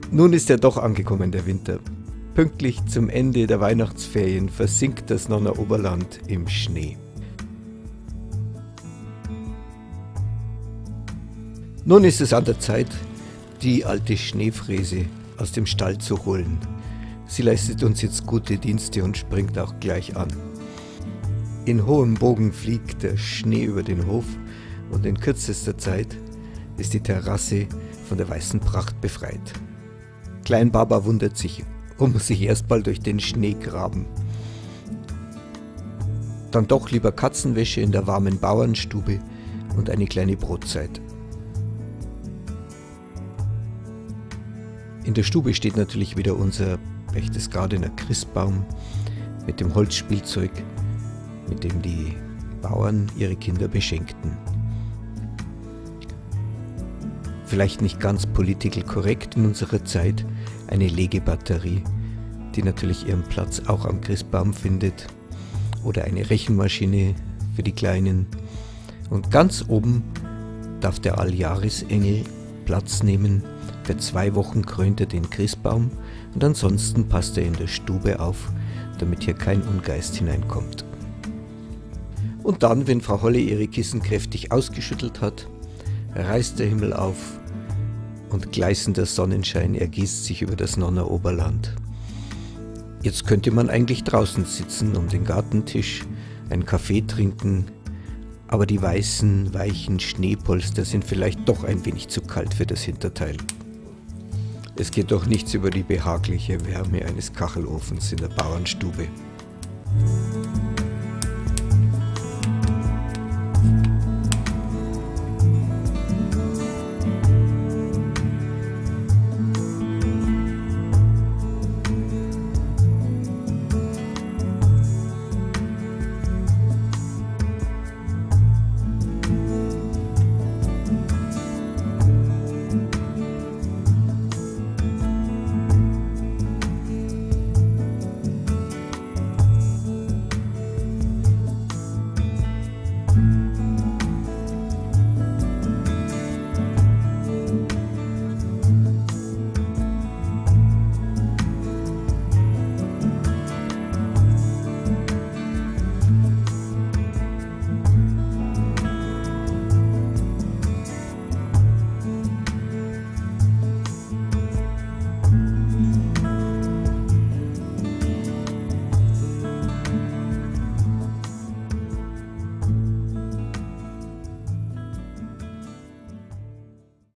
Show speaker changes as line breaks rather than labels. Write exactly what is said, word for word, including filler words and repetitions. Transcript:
Nun ist er doch angekommen, der Winter. Pünktlich zum Ende der Weihnachtsferien versinkt das Nonner Oberland im Schnee. Nun ist es an der Zeit, die alte Schneefräse aus dem Stall zu holen. Sie leistet uns jetzt gute Dienste und springt auch gleich an. In hohem Bogen fliegt der Schnee über den Hof und in kürzester Zeit ist die Terrasse von der weißen Pracht befreit. Klein Baba wundert sich und muss sich erstmal durch den Schnee graben. Dann doch lieber Katzenwäsche in der warmen Bauernstube und eine kleine Brotzeit. In der Stube steht natürlich wieder unser Berchtesgadener Christbaum mit dem Holzspielzeug, mit dem die Bauern ihre Kinder beschenkten. Vielleicht nicht ganz political korrekt in unserer Zeit, eine Legebatterie, die natürlich ihren Platz auch am Christbaum findet, oder eine Rechenmaschine für die Kleinen. Und ganz oben darf der Alljahresengel Platz nehmen. Für zwei Wochen krönt er den Christbaum und ansonsten passt er in der Stube auf, damit hier kein Ungeist hineinkommt. Und dann, wenn Frau Holle ihre Kissen kräftig ausgeschüttelt hat, reißt der Himmel auf und gleißender Sonnenschein ergießt sich über das Nonner Oberland. Jetzt könnte man eigentlich draußen sitzen um den Gartentisch, einen Kaffee trinken, aber die weißen, weichen Schneepolster sind vielleicht doch ein wenig zu kalt für das Hinterteil. Es geht doch nichts über die behagliche Wärme eines Kachelofens in der Bauernstube.